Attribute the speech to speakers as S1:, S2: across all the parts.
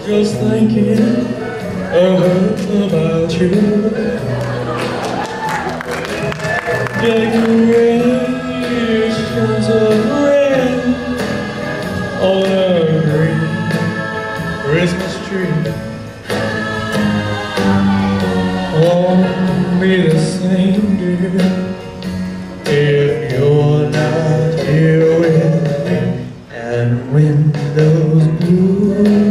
S1: just thinking about you. Decorations of red on a green Christmas tree won't be the same, dear, if you're not here with me. And when those blue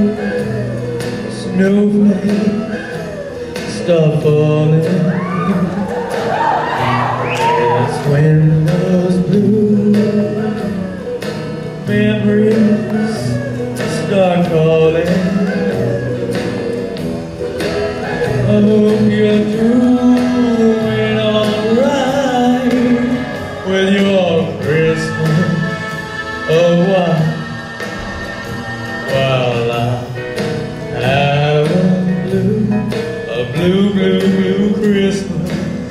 S1: snowflakes start falling, it's when those blue memories start calling. I hope you're doing alright with your Christmas. Oh, while I have a blue Christmas.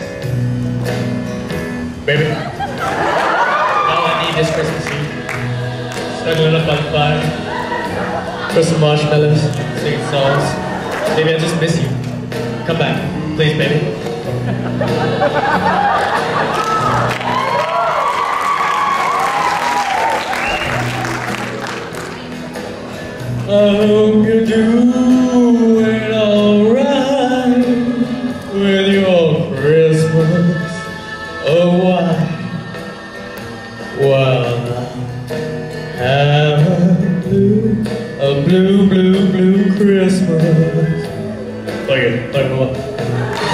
S1: Baby, all I need this Christmas Eve. Snuggling up by the fire, put some marshmallows, singing songs. Baby, I just miss you. Come back, please, baby. I hope you're doing alright with your Christmas. Oh, while I have a blue Christmas. Like it, like what?